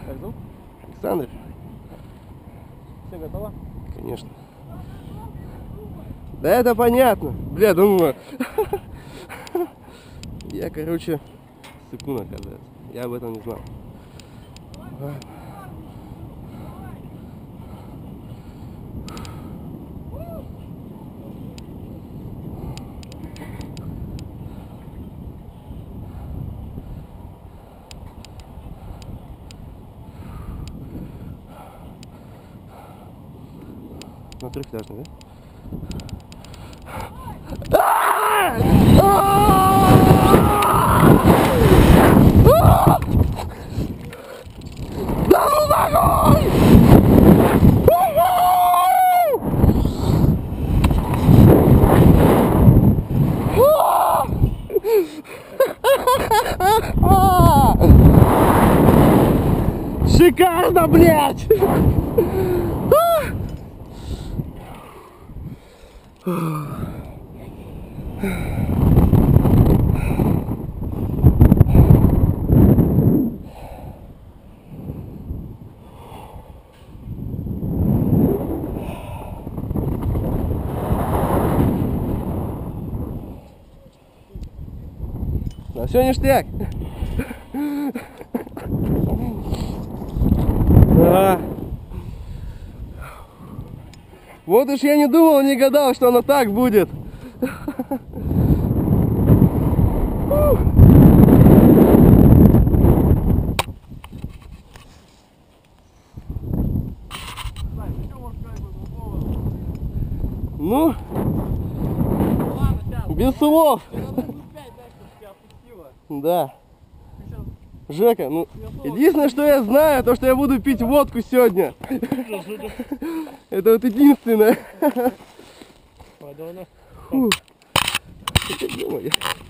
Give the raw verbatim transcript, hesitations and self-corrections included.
Как зовут? Александр. Все готово? Конечно. Да это понятно. Бля, думаю. Я, короче, сыкун, оказывается. Я об этом не знал. На трехэтажный, да? Да ну нахуй! Шикарно, блядь! Да все ништяк. Да. Вот уж я не думал, не гадал, что оно так будет. Ну, без слов. Да. Жека, ну, единственное, что я знаю, то, что я буду пить водку сегодня. Это вот единственное. Фу.